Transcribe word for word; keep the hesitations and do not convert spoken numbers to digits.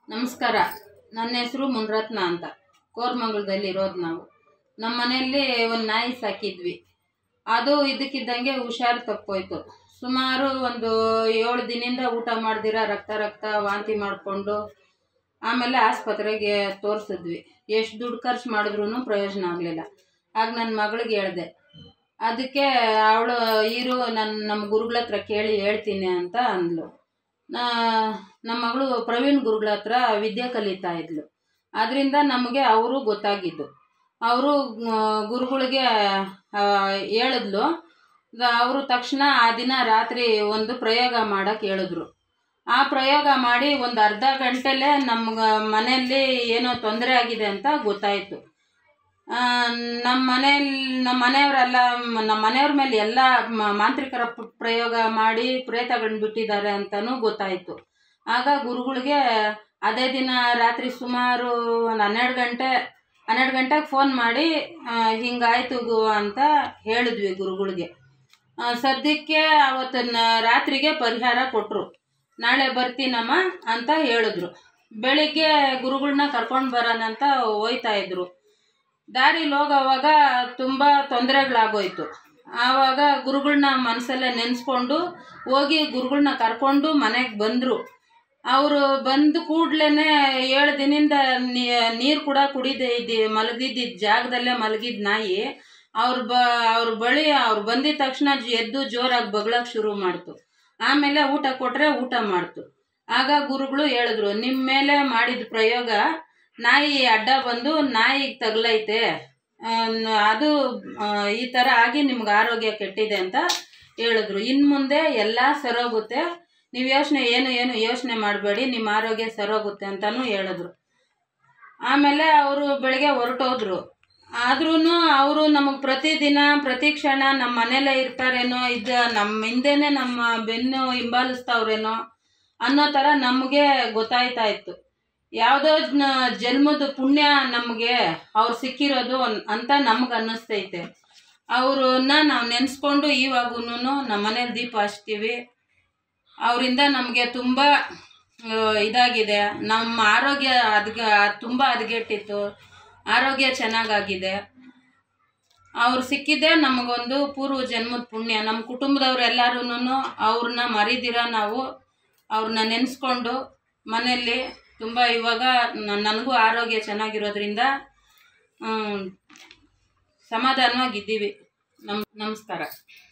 ನಮಸ್ಕಾರ. ನನ್ನ ಹೆಸರು ಮುನ್ರತ್ನ ಅಂತ. ಕೋರಮಂಗಲದಲ್ಲಿ ಇರೋದು ನಾವು. ನಮ್ಮ ಮನೆಯಲ್ಲಿ ಒಂದು ನಾಯಿ ಸಾಕಿದ್ವಿ. ಅದು ಇದಕ್ಕಿದ್ದಂಗೆ ಹುಷಾರು ತಪ್ಪೋಯ್ತು. ಸುಮಾರು ಒಂದು ಏಳು ದಿನದಿಂದ ಊಟ ಮಾಡ್ದಿರ ರಕ್ತ ರಕ್ತ ವಾಂತಿ ಮಾಡಿಕೊಂಡು ಆಮೇಲೆ ಆಸ್ಪತ್ರೆಗೆ ತೋರಿಸಿದ್ವಿ. ಎಷ್ಟು ದುಡ್ಡು ಖರ್ಚು ಮಾಡಿದ್ರೂ ಪ್ರಯೋಜನ ಆಗಲಿಲ್ಲ. ಆಗ ನನ್ನ ಮಗಳಿಗೆ ಹೇಳಿದೆ, ಅದಕ್ಕೆ ಅವಳು ಇರು ನನ್ನ ನಮ್ಮ ಗುರುಗಳ ಹತ್ರ ಕೇಳಿ ಹೇಳ್ತೀನಿ ಅಂತ ಅಂದ್ಲು. ನಮ್ಮ ಮಗಳು ಪ್ರವೀಣ್ ಗುರುಗಳ ಹತ್ರ ವಿದ್ಯೆ ಕಲಿತಾ ಇದ್ಲು. ಅದರಿಂದ ನಮಗೆ ಅವರು ಗೊತ್ತಾಗಿದ್ದು. ಅವರು ಗುರುಗಳಿಗೆ ಹೇಳಿದ್ಲು. ಅವರು ತಕ್ಷಣ ಆ ದಿನ ರಾತ್ರಿ ಒಂದು ಪ್ರಯೋಗ ಮಾಡೋಕ್ಕೆ ಹೇಳಿದ್ರು. ಆ ಪ್ರಯೋಗ ಮಾಡಿ ಒಂದು ಅರ್ಧ ಗಂಟೆಲೇ ನಮ್ಮ ಮನೆಯಲ್ಲಿ ಏನೋ ತೊಂದರೆ ಆಗಿದೆ ಅಂತ ಗೊತ್ತಾಯಿತು. ನಮ್ಮ ಮನೆಯಲ್ಲಿ ನಮ್ಮ ಮನೆಯವರೆಲ್ಲ ನಮ್ಮ ಮನೆಯವ್ರ ಮೇಲೆ ಎಲ್ಲ ಮಾಂತ್ರಿಕರ ಪ್ರಯೋಗ ಮಾಡಿ ಪ್ರೇತಗಳನ್ನ ಬಿಟ್ಟಿದ್ದಾರೆ ಅಂತಲೂ ಗೊತ್ತಾಯಿತು. ಆಗ ಗುರುಗಳಿಗೆ ಅದೇ ದಿನ ರಾತ್ರಿ ಸುಮಾರು ಒಂದು ಹನ್ನೆರಡು ಗಂಟೆ ಹನ್ನೆರಡು ಗಂಟೆಗೆ ಫೋನ್ ಮಾಡಿ ಹಿಂಗಾಯ್ತು ಗು ಅಂತ ಹೇಳಿದ್ವಿ ಗುರುಗಳಿಗೆ. ಸದ್ಯಕ್ಕೆ ಅವತ್ತಿನ ರಾತ್ರಿಗೆ ಪರಿಹಾರ ಕೊಟ್ಟರು. ನಾಳೆ ಬರ್ತೀನಮ್ಮ ಅಂತ ಹೇಳಿದ್ರು. ಬೆಳಿಗ್ಗೆ ಗುರುಗಳನ್ನ ಕರ್ಕೊಂಡು ಬರೋಣಂತ ಹೋಯ್ತಾಯಿದ್ರು. ದಾರಿಲಿ ಹೋಗೋವಾಗ ತುಂಬ ತೊಂದರೆಗಳಾಗೋಯ್ತು. ಆವಾಗ ಗುರುಗಳನ್ನ ಮನಸ್ಸಲ್ಲೇ ನೆನೆಸ್ಕೊಂಡು ಹೋಗಿ ಗುರುಗಳನ್ನ ಕರ್ಕೊಂಡು ಮನೆಗೆ ಬಂದರು. ಅವರು ಬಂದು ಕೂಡಲೇ ಏಳು ದಿನದಿಂದ ನೀರು ಕೂಡ ಕುಡಿದೇ ಇದ್ದಿ ಮಲಗಿದ್ದಿದ್ದ ಜಾಗದಲ್ಲೇ ಮಲಗಿದ ನಾಯಿ ಅವ್ರ ಬ ಅವ್ರ ಬಳಿ ಅವ್ರು ಬಂದಿದ್ದ ತಕ್ಷಣ ಎದ್ದು ಜೋರಾಗಿ ಬಗ್ಳಕ್ಕೆ ಶುರು ಮಾಡ್ತು. ಆಮೇಲೆ ಊಟ ಕೊಟ್ಟರೆ ಊಟ ಮಾಡ್ತು. ಆಗ ಗುರುಗಳು ಹೇಳಿದ್ರು, ನಿಮ್ಮ ಮೇಲೆ ಮಾಡಿದ ಪ್ರಯೋಗ ನಾಯಿ ಅಡ್ಡ ಬಂದು ನಾಯಿಗೆ ತಗಲೈತೆ, ಅದು ಈ ಥರ ಆಗಿ ನಿಮ್ಗೆ ಆರೋಗ್ಯ ಕೆಟ್ಟಿದೆ ಅಂತ ಹೇಳಿದ್ರು. ಇನ್ನು ಮುಂದೆ ಎಲ್ಲ ಸರೋಗುತ್ತೆ, ನೀವು ಯೋಚನೆ ಏನು ಏನು ಯೋಚನೆ ಮಾಡಬೇಡಿ, ನಿಮ್ಮ ಆರೋಗ್ಯ ಸರೋಗುತ್ತೆ ಅಂತಲೂ ಹೇಳಿದ್ರು. ಆಮೇಲೆ ಅವರು ಬೆಳಗ್ಗೆ ಹೊರಟೋದ್ರು. ಆದ್ರೂ ಅವರು ನಮಗೆ ಪ್ರತಿದಿನ ಪ್ರತಿ ಕ್ಷಣ ನಮ್ಮ ಮನೇಲೇ ಇರ್ತಾರೇನೋ, ಇದು ನಮ್ಮ ಹಿಂದೆನೇ ನಮ್ಮ ಬೆನ್ನು ಹಿಂಬಾಲಿಸ್ತಾವ್ರೇನೋ ಅನ್ನೋ ಥರ ನಮಗೆ ಗೊತ್ತಾಯ್ತಾ ಇತ್ತು. ಯಾವುದೋ ಜನ್ಮದ ಪುಣ್ಯ ನಮಗೆ ಅವ್ರು ಸಿಕ್ಕಿರೋದು ಅಂತ ನಮ್ಗೆ ಅನ್ನಿಸ್ತೈತೆ. ಅವ್ರನ್ನ ನಾವು ನೆನೆಸ್ಕೊಂಡು ಇವಾಗೂ ನಮ್ಮ ಮನೇಲಿ ದೀಪ ಹಚ್ತೀವಿ. ಅವರಿಂದ ನಮಗೆ ತುಂಬ ಇದಾಗಿದೆ. ನಮ್ಮ ಆರೋಗ್ಯ ಅದ್ಗ ತುಂಬ ಹದಗೆಟ್ಟಿತ್ತು. ಆರೋಗ್ಯ ಚೆನ್ನಾಗಾಗಿದೆ. ಅವ್ರು ಸಿಕ್ಕಿದ್ದೇ ನಮಗೊಂದು ಪೂರ್ವ ಜನ್ಮದ ಪುಣ್ಯ. ನಮ್ಮ ಕುಟುಂಬದವ್ರೆಲ್ಲರೂ ಅವ್ರನ್ನ ಮರಿದಿರ ನಾವು ಅವ್ರನ್ನ ನೆನೆಸ್ಕೊಂಡು ಮನೆಯಲ್ಲಿ ತುಂಬ ಇವಾಗ ನನಗೂ ಆರೋಗ್ಯ ಚೆನ್ನಾಗಿರೋದ್ರಿಂದ ಸಮಾಧಾನವಾಗಿದ್ದೀವಿ. ನಮ್ ನಮಸ್ಕಾರ.